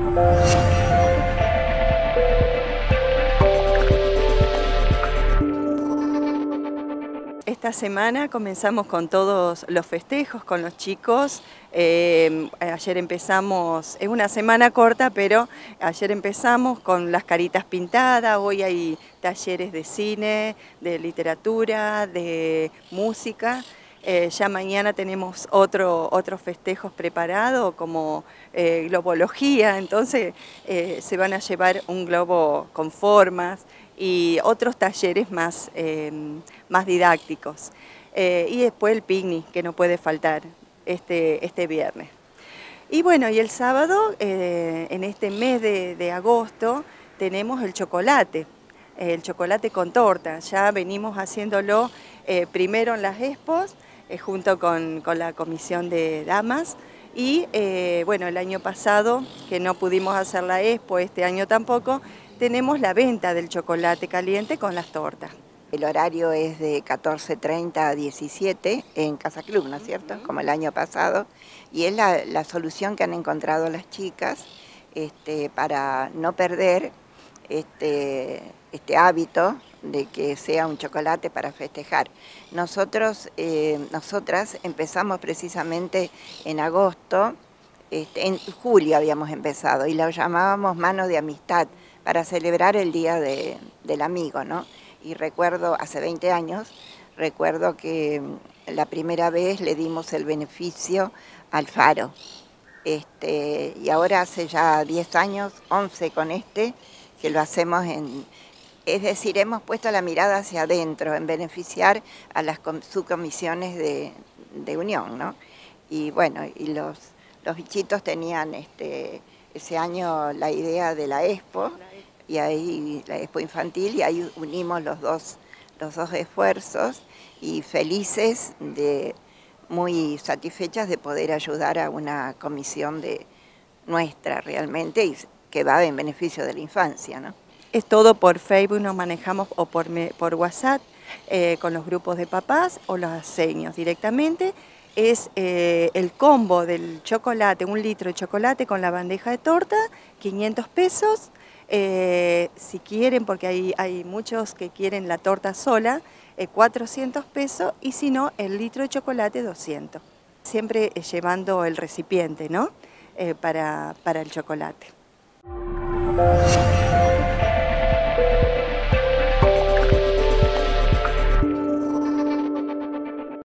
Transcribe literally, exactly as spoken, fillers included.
Esta semana comenzamos con todos los festejos, con los chicos. Eh, ayer empezamos, es una semana corta, pero ayer empezamos con las caritas pintadas. Hoy hay talleres de cine, de literatura, de música. Eh, ya mañana tenemos otro, otros festejos preparados como eh, globología, entonces eh, se van a llevar un globo con formas y otros talleres más, eh, más didácticos. Eh, y después el picnic, que no puede faltar este, este viernes. Y bueno, y el sábado, eh, en este mes de, de agosto, tenemos el chocolate, el chocolate con torta. Ya venimos haciéndolo eh, primero en las expos, eh, junto con, con la comisión de damas. Y eh, bueno, el año pasado, que no pudimos hacer la expo, este año tampoco, tenemos la venta del chocolate caliente con las tortas. El horario es de catorce treinta a diecisiete en Casa Club, ¿no es cierto? Uh-huh. Como el año pasado. Y es la, la solución que han encontrado las chicas este, para no perder este, este hábito de que sea un chocolate para festejar. Nosotros, eh, nosotras empezamos precisamente en agosto, este, en julio habíamos empezado, y lo llamábamos Mano de Amistad, para celebrar el Día de, del Amigo, ¿no? Y recuerdo, hace veinte años, recuerdo que la primera vez le dimos el beneficio al Faro. Este, y ahora hace ya diez años, once con este, que lo hacemos en... Es decir, hemos puesto la mirada hacia adentro, en beneficiar a las subcomisiones de, de unión, ¿no? Y bueno, y los, los bichitos tenían este, ese año la idea de la expo, y ahí la expo infantil, y ahí unimos los dos, los dos esfuerzos, y felices, de, muy satisfechas de poder ayudar a una comisión de nuestra realmente, y que va en beneficio de la infancia, ¿no? Es todo por Facebook, nos manejamos o por, por WhatsApp, eh, con los grupos de papás o los seños directamente. Es eh, el combo del chocolate, un litro de chocolate con la bandeja de torta, quinientos pesos. Eh, si quieren, porque hay, hay muchos que quieren la torta sola, eh, cuatrocientos pesos, y si no, el litro de chocolate, doscientos. Siempre eh, llevando el recipiente, ¿no? Eh, para, para el chocolate.